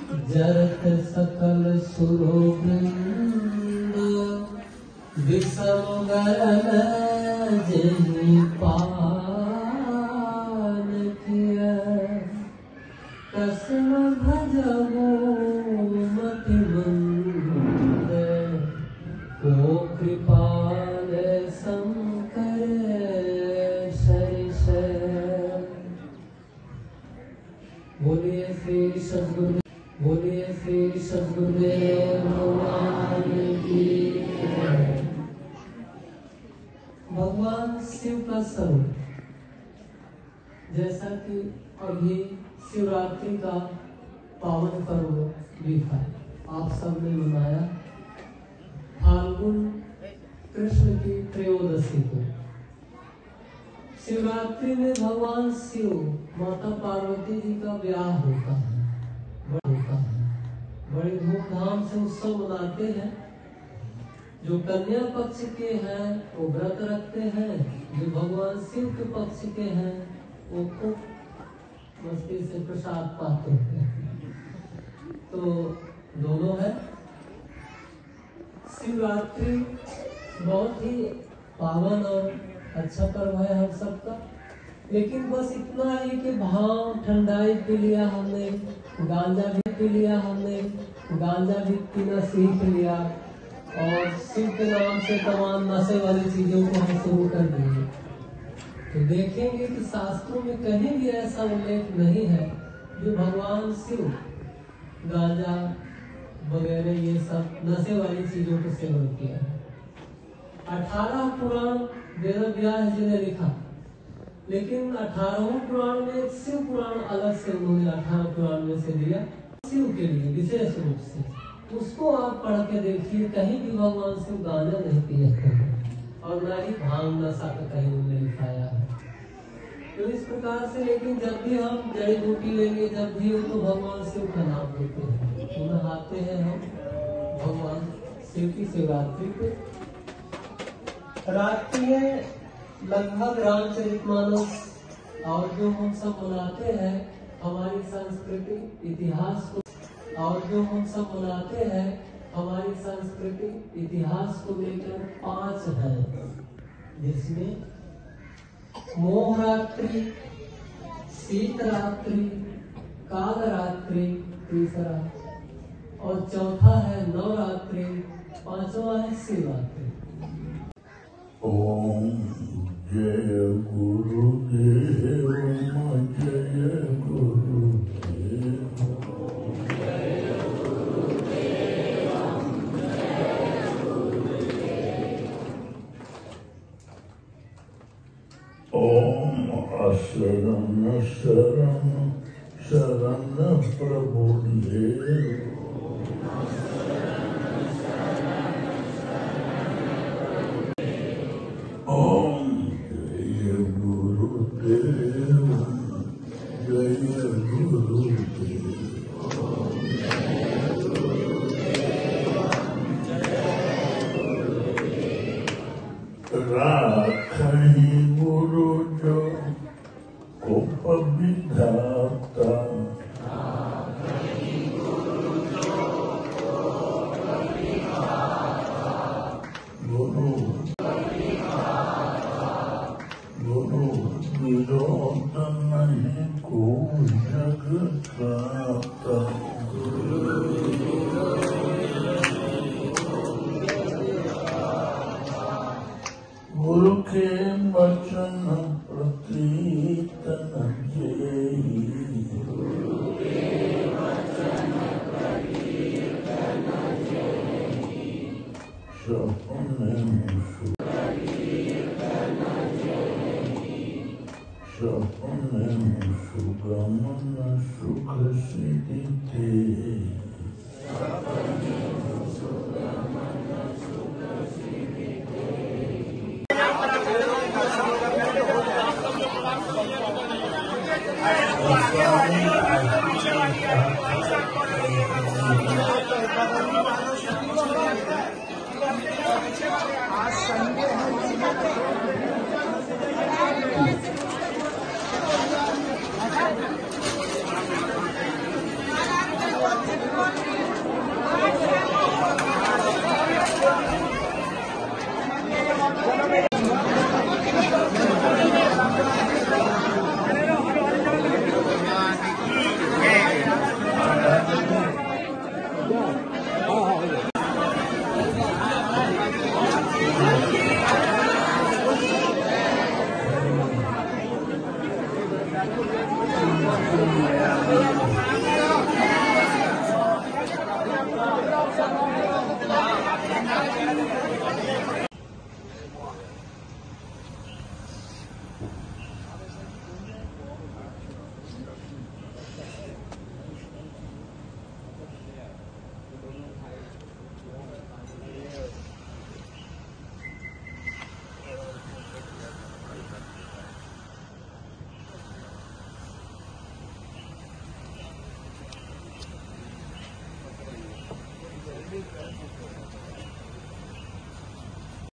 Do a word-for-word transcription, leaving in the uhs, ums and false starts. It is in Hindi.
जरत सकल सुरवृंद विषम गरल जहि पान किया कृष्ण भजबो मति मंद को कृपाल शंकर शरिष। बोलिए श्री सद्गुरु बोलिए श्री सद्गुरुदेव भगवान की। भगवान शिव का स्वरूप, जैसा कि अभी शिवरात्रि का पावन पर्व भी था, आप सब ने मनाया फाल्गुन कृष्ण की त्रयोदशी को। शिवरात्रि में भगवान शिव माता पार्वती जी का विवाह होता है, होता है। बड़ी धूमधाम से उत्सव मनाते हैं। जो कन्या पक्ष के हैं वो व्रत रखते हैं, जो भगवान शिव के पक्ष के हैं वो खूब मस्ती से प्रसाद पाते हैं। तो दोनों है। शिवरात्रि बहुत ही पावन और अच्छा पर्व है हम सबका, लेकिन बस इतना ही कि भाव ठंडाई पी लिया हमने, गांजा भी पी लिया हमने, गांजा भी पीना सीख लिया और शिव के नाम से तमाम नशे वाली चीजों को हम शुरू कर दिए। तो देखेंगे कि शास्त्रों में कहीं भी ऐसा उल्लेख नहीं है जो भगवान शिव गांजा वगैरह ये सब नशे वाली चीजों को सेवन किया है। अठारह पुराण वेद व्यास जी ने लिखा, लेकिन अठारहों पुराण में शिव पुराण अलग से उन्होंने अठारह पुराण में से दिया शिव के लिए विशेष रूप से। उसको आप पढ़ के देखिए, कहीं भी भगवान शिव गांजा नहीं पिए और न ही भांग नशा का कहीं उन्होंने लिखाया है। तो इस प्रकार से, लेकिन जब भी हम जड़ी बूटी लेंगे, जब भी हो तो भगवान शिव का नाम लेते हैं, पुनः आते हैं हम भगवान शिव की शिवरात्रि पे। रात्रि में लगभग रामचरितमानस और जो हम सब मनाते हैं हमारी संस्कृति इतिहास को, और जो हम सब मनाते हैं हमारी संस्कृति इतिहास को लेकर पांच है, जिसमें मोहरात्रि, शीतरात्रि, कालरात्रि तीसरा, और चौथा है नवरात्रि, पांचवा है शिवरात्रि। ओम जय गुरुदेव जय गुरुदेव ओम शरण शरण शरण प्रभु देव। ओम जय गुरुदेव जय गुरुदेव। राखहि गुरु जो उपविधाता, गुरु गुरु विरोध नहीं को जगता। गुरु के वचन प्रतीत न जेहि, सपने सपने सुगमन सुख सिद्धि थे। Gracias.